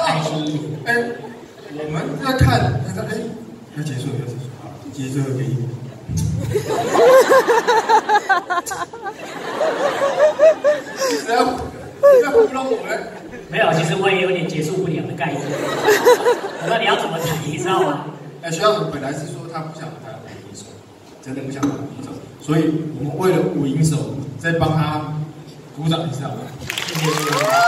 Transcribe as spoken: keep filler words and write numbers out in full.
开心。 哎，我们在看，哎，要结束了，要结束，好，接最后一个音。只要不要糊弄我们。 没有，其实我也有点结束不了的概念。我说你要怎么弹，你知道吗？ 哎，学长本来是说他不想弹五音手，真的不想弹五音手，所以我们为了五音手再帮他鼓掌一下吧。 谢谢。